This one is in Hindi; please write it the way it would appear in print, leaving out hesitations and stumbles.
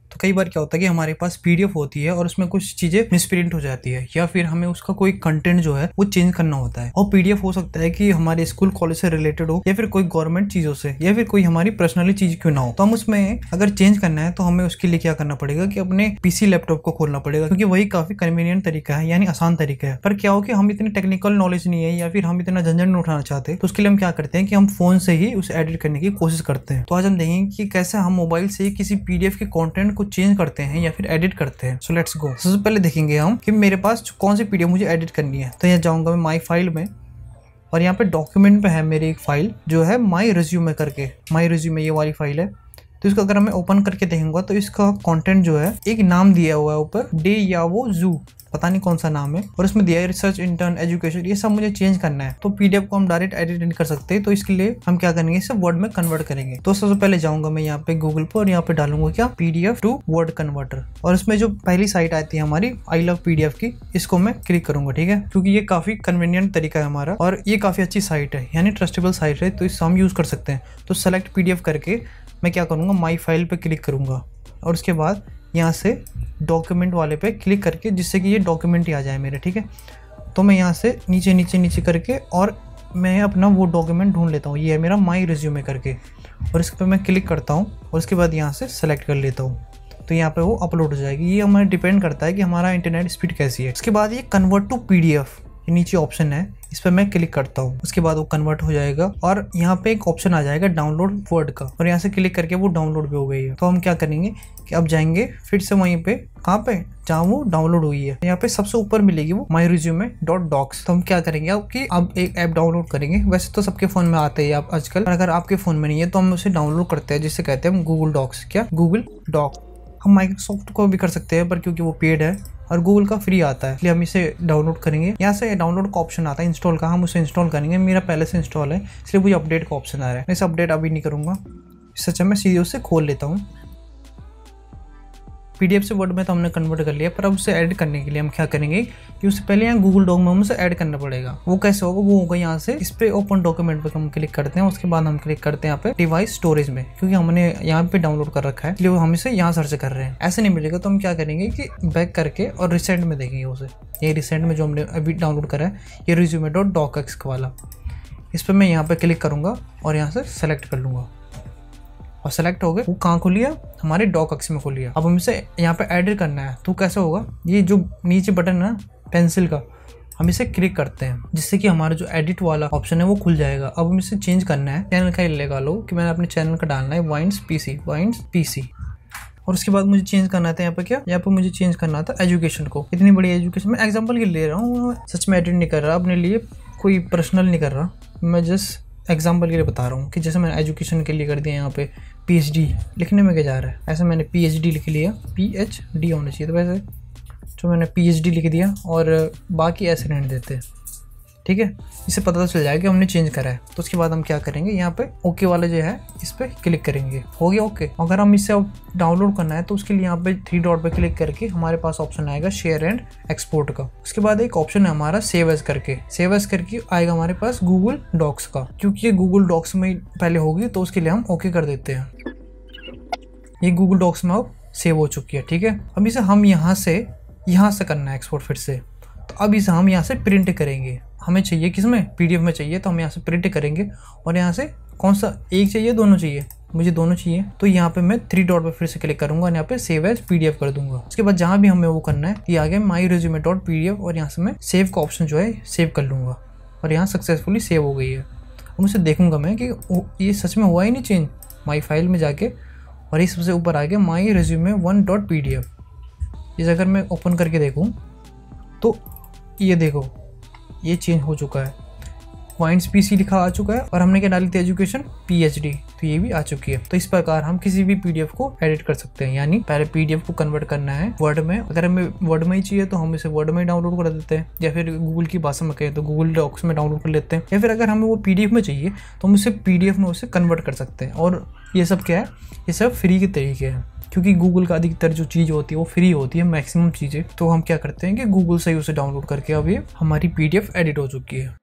तो कई बार क्या होता है कि हमारे पास पीडीएफ होती है और उसमें कुछ चीजें मिसप्रिंट हो जाती है या फिर हमें उसका कोई कंटेंट जो है वो चेंज करना होता है। और पीडीएफ हो सकता है कि हमारे स्कूल कॉलेज से रिलेटेड हो या फिर कोई गवर्नमेंट चीजों से या फिर कोई हमारी पर्सनली चीज क्यों ना हो। तो हम उसमें अगर चेंज करना है तो हमें उसके लिए क्या करना पड़ेगा कि अपने पीसी लैपटॉप को खोलना पड़ेगा, क्योंकि वही काफी कन्वीनियंट तरीका है, यानी आसान तरीका है। पर क्या हो कि हम इतनी टेक्निकल नॉलेज नहीं है या फिर हम इतना झंझट नहीं उठाना चाहते, तो उसके लिए हम क्या करते हैं कि हम फोन से ही उसे एडिट करने की कोशिश करते हैं। तो आज हम देखेंगे कि कैसे हम मोबाइल से किसी पीडीएफ के कंटेंट को चेंज करते हैं या फिर एडिट करते हैं। So let's go. सबसे पहले देखेंगे हम कि मेरे पास कौन सी पीडीएफ मुझे एडिट करनी है। तो यहाँ जाऊंगा मैं माई फाइल में और यहाँ पे डॉक्यूमेंट पे है मेरी एक फाइल जो है माई रिज्यूमे करके। माई रिज्यूमे ये वाली फाइल है। तो इसको अगर मैं ओपन करके देखूंगा तो इसका कंटेंट जो है एक नाम दिया हुआ है ऊपर, डे या वो जू, पता नहीं कौन सा नाम है, और इसमें दिया है रिसर्च, इंटर्न, एजुकेशन। ये सब मुझे चेंज करना है। तो पीडीएफ को हम डायरेक्ट एडिट नहीं कर सकते, तो इसके लिए हम क्या करेंगे, इसे वर्ड में कन्वर्ट करेंगे। तो सबसे पहले जाऊंगा मैं यहाँ पे गूगल पर और यहाँ पे डालूंगा क्या, पीडीएफ टू वर्ड कन्वर्टर। और इसमें जो पहली साइट आती है हमारी आई लव पीडीएफ की, इसको मैं क्लिक करूंगा, ठीक है, क्योंकि ये काफी कन्वीनियंट तरीका है हमारा और ये काफी अच्छी साइट है, यानी ट्रस्टेबल साइट है, तो इससे हम यूज कर सकते हैं। तो सेलेक्ट पीडीएफ करके मैं क्या करूंगा, माई फाइल पे क्लिक करूंगा और उसके बाद यहाँ से डॉक्यूमेंट वाले पे क्लिक करके, जिससे कि ये डॉक्यूमेंट ही आ जाए मेरे, ठीक है। तो मैं यहाँ से नीचे नीचे नीचे करके और मैं अपना वो डॉक्यूमेंट ढूंढ लेता हूँ। ये है मेरा माई रिज्यूमे करके, और इस पर मैं क्लिक करता हूँ और उसके बाद यहाँ से सेलेक्ट कर लेता हूँ। तो यहाँ पे वो अपलोड हो जाएगी। ये हमें डिपेंड करता है कि हमारा इंटरनेट स्पीड कैसी है। उसके बाद ये कन्वर्ट टू पीडीएफ, ये नीचे ऑप्शन है, इस पर मैं क्लिक करता हूँ। उसके बाद वो कन्वर्ट हो जाएगा और यहाँ पे एक ऑप्शन आ जाएगा डाउनलोड वर्ड का, और यहाँ से क्लिक करके वो डाउनलोड भी हो गई है। तो हम क्या करेंगे कि अब जाएंगे फिर से वहीं पे, कहाँ पे, जहाँ वो डाउनलोड हुई है, यहाँ पे सबसे ऊपर मिलेगी वो माई रिज्यूमे डॉट डॉक्स। तो हम क्या करेंगे अब कि अब एक ऐप डाउनलोड करेंगे। वैसे तो सबके फोन में आते हैं आप आजकल, पर अगर आपके फोन में नहीं है तो हम उसे डाउनलोड करते हैं, जिसे कहते हैं गूगल डॉक्स। क्या, गूगल डॉक। हम माइक्रोसॉफ्ट को भी कर सकते हैं, पर क्योंकि वो पेड है और गूगल का फ्री आता है, इसलिए हम इसे डाउनलोड करेंगे। यहाँ से डाउनलोड का ऑप्शन आता है इंस्टॉल का, हम उसे इंस्टॉल करेंगे। मेरा पहले से इंस्टॉल है, इसलिए मुझे अपडेट का ऑप्शन आ रहा है। मैं इसे अपडेट अभी नहीं करूँगा, इससे अच्छा मैं सीधे उसे खोल लेता हूँ। पीडीएफ से वर्ड में तो हमने कन्वर्ट कर लिया, पर अब उसे ऐड करने के लिए हम क्या करेंगे कि उससे पहले यहाँ गूगल डॉक में हम उसे ऐड करना पड़ेगा। वो कैसे होगा, वो होगा यहाँ से इस पे ओपन डॉक्यूमेंट पे हम क्लिक करते हैं। उसके बाद हम क्लिक करते हैं यहाँ पे डिवाइस स्टोरेज में, क्योंकि हमने यहाँ पे डाउनलोड कर रखा है, इसलिए हम इसे यहाँ सर्च कर रहे हैं। ऐसे नहीं मिलेगा तो हम क्या करेंगे कि बैक करके और रिसेंट में देखेंगे उसे। ये रिसेंट में जो हमने अभी डाउनलोड करा है, ये रिज्यूमे डॉट डॉकएक्स वाला, इस पर मैं यहाँ पे क्लिक करूंगा और यहाँ से सेलेक्ट कर लूंगा और सेलेक्ट हो गए। वो कहाँ खोल लिया, हमारे डॉकएक्स में खोल लिया। अब हम इसे यहाँ पे एडिट करना है, तो कैसे होगा, ये जो नीचे बटन है ना पेंसिल का, हम इसे क्लिक करते हैं, जिससे कि हमारा जो एडिट वाला ऑप्शन है वो खुल जाएगा। अब हम इसे चेंज करना है, चैनल का लगा लो कि मैंने अपने चैनल का डालना है वाइन्स पीसी। और उसके बाद मुझे चेंज करना था यहाँ पे क्या, यहाँ पे मुझे चेंज करना था एजुकेशन को। इतनी बड़ी एजुकेशन, मैं एग्जाम्पल के ले रहा हूँ, सच में एडिट नहीं कर रहा अपने लिए, कोई पर्सनल नहीं कर रहा, मैं जस्ट एग्जाम्पल के लिए बता रहा हूँ कि जैसे मैंने एजुकेशन के लिए कर दिया यहाँ पे पीएचडी लिखने में क्या जा रहा है, ऐसे मैंने पीएचडी लिख लिया, पीएचडी होना चाहिए, तो वैसे जो मैंने पीएचडी लिख दिया और बाकी ऐसे रहने देते, ठीक है। इससे पता तो चल जाएगा कि हमने चेंज करा है। तो उसके बाद हम क्या करेंगे, यहाँ पे ओके वाला जो है इस पर क्लिक करेंगे, हो गया ओके। अगर हम इसे अब डाउनलोड करना है तो उसके लिए यहाँ पे 3 डॉट पे क्लिक करके हमारे पास ऑप्शन आएगा शेयर एंड एक्सपोर्ट का। उसके बाद एक ऑप्शन है हमारा सेव एज करके, सेव एज करके आएगा हमारे पास गूगल डॉक्स का, क्योंकि ये गूगल डॉक्स में पहले होगी तो उसके लिए हम ओके कर देते हैं। ये गूगल डॉक्स में अब सेव हो चुकी है, ठीक है। अब इसे हम यहाँ से करना है एक्सपोर्ट फिर से। तो अब इसे हम यहाँ से प्रिंट करेंगे, हमें चाहिए किसमें, पीडीएफ में चाहिए, तो हम यहाँ से प्रिंट करेंगे। और यहाँ से कौन सा एक चाहिए, दोनों चाहिए, मुझे दोनों चाहिए। तो यहाँ पे मैं 3 डॉट पे फिर से क्लिक करूंगा और यहाँ पे सेव एज पीडीएफ कर दूंगा। उसके बाद जहाँ भी हमें वो करना है, ये आ गया माई रिज्यूमे डॉट पीडीएफ, और यहाँ से मैं सेव का ऑप्शन जो है सेव कर लूंगा और यहाँ सक्सेसफुली सेव हो गई है। अब उसे देखूंगा मैं कि ये सच में हुआ ही नहीं चेंज, माई फाइल में जाके, और ये सबसे ऊपर आ गया माई रिज्यूमे 1 डॉट पीडीएफ। इसे अगर मैं ओपन करके देखूँ तो ये देखो ये चेंज हो चुका है, वाइन्स पीसी लिखा आ चुका है, और हमने क्या डाली थी एजुकेशन पीएचडी, तो ये भी आ चुकी है। तो इस प्रकार हम किसी भी पीडीएफ को एडिट कर सकते हैं, यानी पहले पीडीएफ को कन्वर्ट करना है वर्ड में। अगर हमें वर्ड में ही चाहिए तो हम इसे वर्ड में डाउनलोड कर देते हैं, या फिर गूगल की भाषा में कहें तो गूगल डॉक्स में डाउनलोड कर लेते हैं, या फिर अगर हमें वो पीडीएफ में चाहिए तो हम उसे पीडीएफ में उसे कन्वर्ट कर सकते हैं। और ये सब क्या है, ये सब फ्री के तरीके हैं, क्योंकि गूगल का अधिकतर जो चीज़ होती है वो फ्री होती है, मैक्सिमम चीज़ें। तो हम क्या करते हैं कि गूगल से ही उसे डाउनलोड करके अब ये हमारी पीडीएफ एडिट हो चुकी है।